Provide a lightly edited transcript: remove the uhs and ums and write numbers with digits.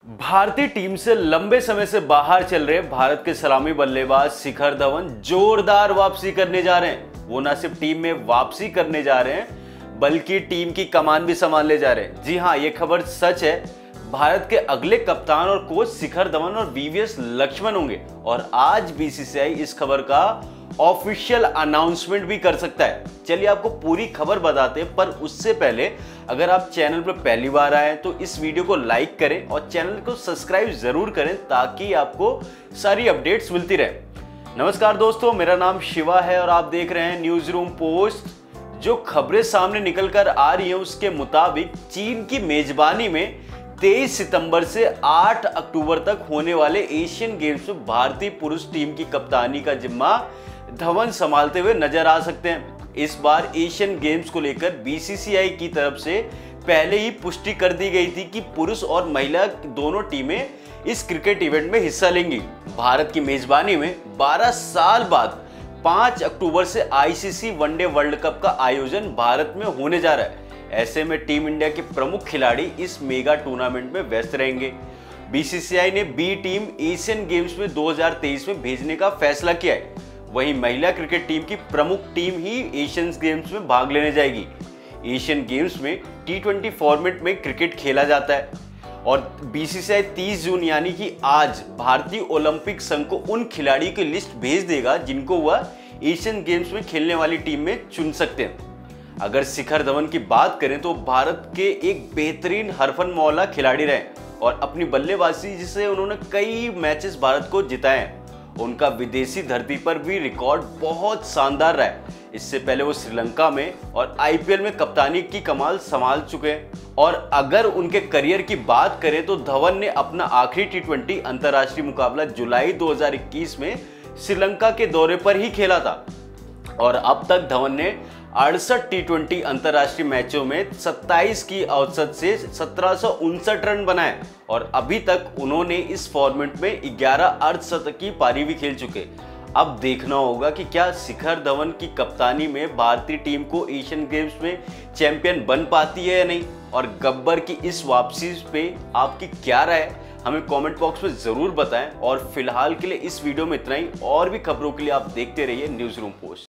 भारतीय टीम से लंबे समय से बाहर चल रहे भारत के सलामी बल्लेबाज शिखर धवन जोरदार वापसी करने जा रहे हैं। वो न सिर्फ टीम में वापसी करने जा रहे हैं बल्कि टीम की कमान भी संभालने जा रहे हैं। जी हां, ये खबर सच है। भारत के अगले कप्तान और कोच शिखर धवन और वीवीएस लक्ष्मण होंगे और आज बीसीसीआई इस खबर का ऑफिशियल अनाउंसमेंट भी कर सकता है। चलिए आपको पूरी खबर बताते हैं, पर उससे पहले अगर आप चैनल पर पहली बार आए तो इस वीडियो को लाइक करें और चैनल को सब्सक्राइब जरूर करें ताकि आपको सारी अपडेट्स मिलती रहे। नमस्कार दोस्तों, मेरा नाम शिवा है और आप देख रहे हैं न्यूज रूम पोस्ट। जो खबरें सामने निकल कर आ रही है उसके मुताबिक चीन की मेजबानी में 23 सितंबर से 8 अक्टूबर तक होने वाले एशियन गेम्स में भारतीय पुरुष टीम की कप्तानी का जिम्मा धवन संभालते हुए नजर आ सकते हैं। इस बार एशियन गेम्स को लेकर बीसीसीआई की तरफ से पहले ही पुष्टि कर दी गई थी कि पुरुष और महिला दोनों टीमें इस क्रिकेट इवेंट में हिस्सा लेंगी। भारत की मेजबानी में 12 साल बाद 5 अक्टूबर से आईसीसी वनडे वर्ल्ड कप का आयोजन भारत में होने जा रहा है। ऐसे में टीम इंडिया के प्रमुख खिलाड़ी इस मेगा टूर्नामेंट में व्यस्त रहेंगे। बीसीसीआई ने बी टीम एशियन गेम्स में 2023 में भेजने का फैसला किया है। वहीं महिला क्रिकेट टीम की प्रमुख टीम ही एशियन गेम्स में भाग लेने जाएगी। एशियन गेम्स में T20 फॉर्मेट में क्रिकेट खेला जाता है और बीसीसीआई 30 जून यानी कि आज भारतीय ओलंपिक संघ को उन खिलाड़ियों की लिस्ट भेज देगा जिनको वह एशियन गेम्स में खेलने वाली टीम में चुन सकते हैं। अगर शिखर धवन की बात करें तो भारत के एक बेहतरीन हरफन मौला खिलाड़ी रहे और अपनी बल्लेबाजी जिससे उन्होंने कई मैचेस भारत को जिताए हैं। उनका विदेशी धरती पर भी रिकॉर्ड बहुत शानदार रहा है। इससे पहले वो श्रीलंका में और आईपीएल में कप्तानी की कमान संभाल चुके हैं। और अगर उनके करियर की बात करें तो धवन ने अपना आखिरी T20 अंतर्राष्ट्रीय मुकाबला जुलाई 2021 में श्रीलंका के दौरे पर ही खेला था और अब तक धवन ने 68 T20 अंतर्राष्ट्रीय मैचों में 27 की औसत से 1759 रन बनाए और अभी तक उन्होंने इस फॉर्मेट में 11 अर्धशतकीय पारी भी खेल चुके। अब देखना होगा कि क्या शिखर धवन की कप्तानी में भारतीय टीम को एशियन गेम्स में चैंपियन बन पाती है या नहीं, और गब्बर की इस वापसी पे आपकी क्या राय है हमें कमेंट बॉक्स में जरूर बताएं। और फिलहाल के लिए इस वीडियो में इतना ही। और भी खबरों के लिए आप देखते रहिए न्यूज रूम पोस्ट।